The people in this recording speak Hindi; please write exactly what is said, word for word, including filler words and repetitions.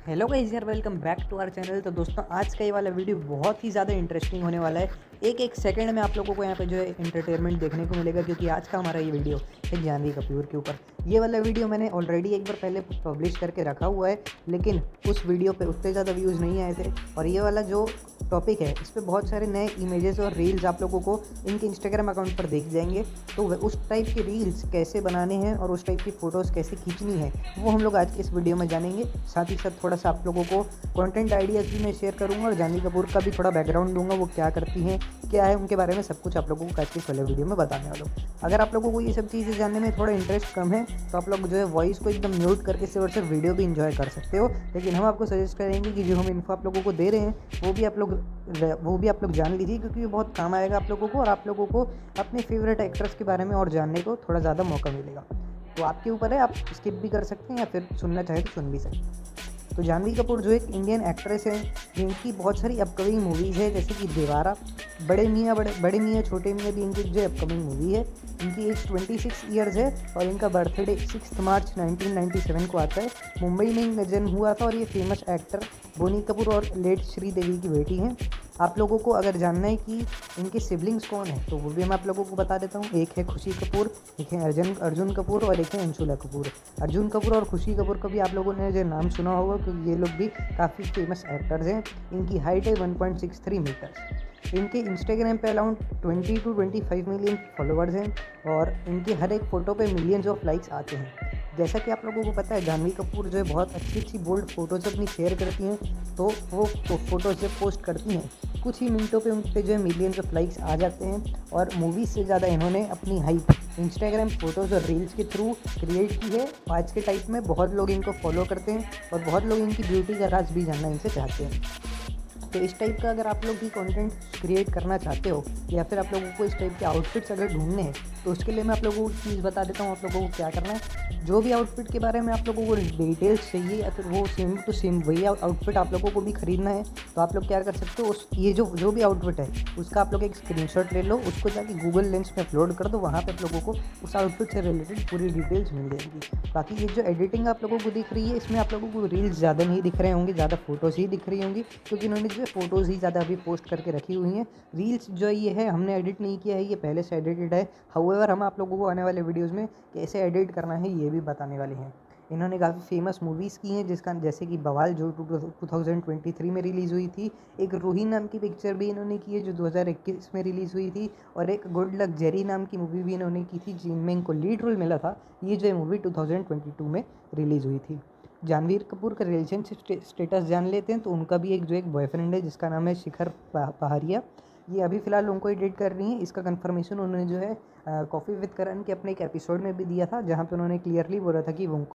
हेलो गाइस यार, welcome back to our channel. तो दोस्तों, आज का ये वाला वीडियो बहुत ही ज़्यादा इंटरेस्टिंग होने वाला है। एक एक सेकंड में आप लोगों को यहाँ पे जो है एंटरटेनमेंट देखने को मिलेगा, क्योंकि आज का हमारा ये वीडियो है जानवी कपूर के ऊपर। ये वाला वीडियो मैंने ऑलरेडी एक बार पहले पब्लिश करके रखा हुआ है, लेकिन उस वीडियो पे उतने ज़्यादा व्यूज़ नहीं आए थे। और ये वाला जो टॉपिक है, इस पर बहुत सारे नए इमेजेस और रील्स आप लोगों को इनके इंस्टाग्राम अकाउंट पर दिख जाएंगे। तो उस टाइप की रील्स कैसे बनाने हैं और उस टाइप की फ़ोटोज़ कैसे खींचनी है, वो हम लोग आज के इस वीडियो में जानेंगे। साथ ही साथ थोड़ा सा आप लोगों को कंटेंट आइडियाज़ भी मैं शेयर करूंगा और जानवी कपूर का भी थोड़ा बैकग्राउंड दूंगा, वो क्या करती हैं, क्या है उनके बारे में, सब कुछ आप लोगों को आज के इस वाले वीडियो में बताने वाला हूँ। अगर आप लोगों को ये सब चीज़ें जानने में थोड़ा इंटरेस्ट कम है, तो आप लोग जो है वॉइस को एकदम म्यूट करके सिर्फ और सिर्फ वीडियो भी इंजॉय कर सकते हो। लेकिन हम आपको सजेस्ट करेंगे कि जो हम इन्फो आप लोगों को दे रहे हैं, वो भी आप लोग वो भी आप लोग जान लीजिए, क्योंकि ये बहुत काम आएगा आप लोगों को, और आप लोगों को अपने फेवरेट एक्ट्रेस के बारे में और जानने को थोड़ा ज़्यादा मौका मिलेगा। तो आपके ऊपर है, आप स्किप भी कर सकते हैं या फिर सुनना चाहे तो सुन भी सकते हैं। तो जानवी कपूर जो एक इंडियन एक्ट्रेस है, जिनकी बहुत सारी अपकमिंग मूवीज़ है, जैसे कि दीवारा, बड़े मियाँ बड़े बड़े मियाँ छोटे मियाँ भी इनकी जो अपकमिंग मूवी है। इनकी एज छब्बीस ईयर्स है और इनका birthday six March nineteen ninety seven को आता है। मुंबई में इनका जन्म हुआ था और ये फेमस एक्टर बोनी कपूर और लेट श्रीदेवी की बेटी हैं। आप लोगों को अगर जानना है कि इनके सिबलिंग्स कौन है, तो वो भी मैं आप लोगों को बता देता हूँ। एक है खुशी कपूर, एक है अर्जुन अर्जुन कपूर और एक है अंशुला कपूर। अर्जुन कपूर और खुशी कपूर का भी आप लोगों ने जो नाम सुना होगा, क्योंकि ये लोग भी काफ़ी फेमस एक्टर्स हैं। इनकी हाइट है one point six three metres. इनके इंस्टाग्राम पे around twenty two twenty five million followers हैं और इनकी हर एक फ़ोटो पे मिलियंस ऑफ लाइक्स आते हैं। जैसा कि आप लोगों को पता है, जानवी कपूर जो है बहुत अच्छी अच्छी बोल्ड फ़ोटोज़ अपनी शेयर करती हैं, तो वो फ़ोटोज़ जब पोस्ट करती हैं, कुछ ही मिनटों पे उन पे जो है मिलियंस ऑफ लाइक्स आ जाते हैं। और मूवीज़ से ज़्यादा इन्होंने अपनी हाइप इंस्टाग्राम फ़ोटोज़ और रील्स के थ्रू क्रिएट की है। आज के टाइप में बहुत लोग इनको फॉलो करते हैं और बहुत लोग इनकी ब्यूटी का राज भी जानना इनसे चाहते हैं। तो इस टाइप का अगर आप लोग भी कंटेंट क्रिएट करना चाहते हो, या फिर आप लोगों को इस टाइप के आउटफिट्स अगर ढूंढने हैं, तो उसके लिए मैं आप लोगों को चीज़ बता देता हूँ। आप लोगों को क्या करना है, जो भी आउटफिट के बारे में आप लोगों को डिटेल्स चाहिए, या फिर वो सेम टू सेम वही आउटफिट आप लोगों को भी खरीदना है, तो आप लोग क्या कर सकते हो, उस ये जो जो भी आउटफिट है उसका आप लोग एक स्क्रीनशॉट ले लो, उसको जाके गूगल लेंस में अपलोड कर दो। वहाँ पे आप लोगों को उस आउटफिट से रिलेटेड पूरी डिटेल्स मिल जाएगी। बाकी ये जो एडिटिंग आप लोगों को दिख रही है, इसमें आप लोगों को रील्स ज़्यादा नहीं दिख रहे होंगे, ज़्यादा फोटोज़ ही दिख रही होंगी, क्योंकि इन्होंने जो है फ़ोटोज़ ही ज़्यादा अभी पोस्ट करके रखी हुई हैं। रील्स जो ये है, हमने एडिट नहीं किया है, ये पहले से एडिटेड है। हाउएवर हम आप लोगों को आने वाले वीडियोज़ में कैसे एडिट करना है ये भी बताने वाले हैं। इन्होंने काफ़ी फेमस मूवीज़ की हैं, जिसका जैसे कि बवाल जो टू थाउजेंड ट्वेंटी थ्री में रिलीज़ हुई थी। एक रूही नाम की पिक्चर भी इन्होंने की है जो दो हज़ार इक्कीस में रिलीज़ हुई थी। और एक गुड लक जेरी नाम की मूवी भी इन्होंने की थी, जिनमें इनको लीड रोल मिला था। ये जो movie two thousand twenty two में रिलीज़ हुई थी। जानवीर कपूर का रिलेशनशिप स्टेटस जान लेते हैं। तो उनका भी एक जो एक बॉयफ्रेंड है, जिसका नाम है शिखर पहारिया। ये अभी फ़िलहाल उनको ही डेट कर रही हैं। इसका कंफर्मेशन उन्होंने जो है कॉफ़ी विद करण के अपने एक एपिसोड में भी दिया था, जहाँ पे उन्होंने क्लियरली बोला था कि वो